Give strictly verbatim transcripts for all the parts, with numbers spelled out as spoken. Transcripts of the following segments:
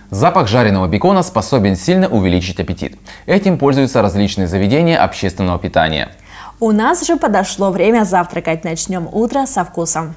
Запах жареного бекона способен сильно увеличить аппетит. Этим пользуются различные заведения общественного питания. У нас же подошло время завтракать. Начнем утро со вкусом.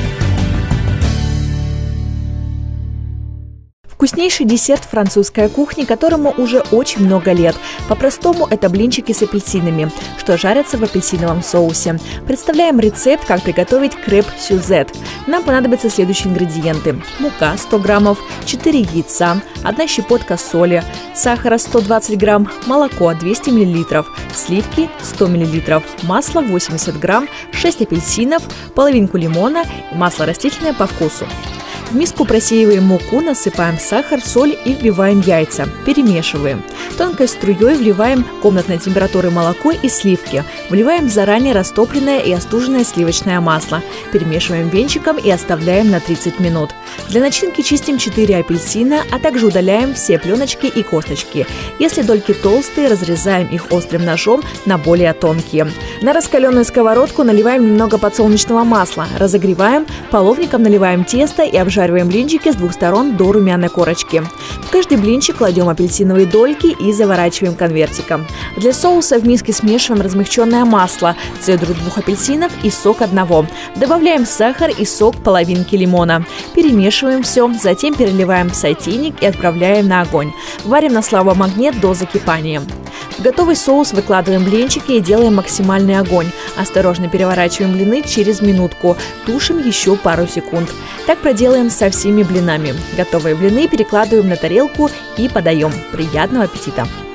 Вкуснейший десерт французской кухни, которому уже очень много лет. По-простому это блинчики с апельсинами, что жарятся в апельсиновом соусе. Представляем рецепт, как приготовить креп-сюзет. Нам понадобятся следующие ингредиенты. Мука сто граммов, четыре яйца, одна щепотка соли, сахара сто двадцать грамм, молоко двести миллилитров, сливки сто миллилитров, масло восемьдесят грамм, шесть апельсинов, половинку лимона и масло растительное по вкусу. В миску просеиваем муку, насыпаем сахар, соль и вбиваем яйца. Перемешиваем. Тонкой струей вливаем комнатной температуры молоко и сливки. Вливаем заранее растопленное и остуженное сливочное масло. Перемешиваем венчиком и оставляем на тридцать минут. Для начинки чистим четыре апельсина, а также удаляем все пленочки и косточки. Если дольки толстые, разрезаем их острым ножом на более тонкие. На раскаленную сковородку наливаем немного подсолнечного масла. Разогреваем, половником наливаем тесто и обжариваем. Обжариваем блинчики с двух сторон до румяной корочки. В каждый блинчик кладем апельсиновые дольки и заворачиваем конвертиком. Для соуса в миске смешиваем размягченное масло, цедру двух апельсинов и сок одного. Добавляем сахар и сок половинки лимона. Перемешиваем все, затем переливаем в сотейник и отправляем на огонь. Варим на слабом огне до закипания. В готовый соус выкладываем блинчики и делаем максимальный огонь. Осторожно переворачиваем блины через минутку. Тушим еще пару секунд. Так проделаем со всеми блинами. Готовые блины перекладываем на тарелку и подаем. Приятного аппетита!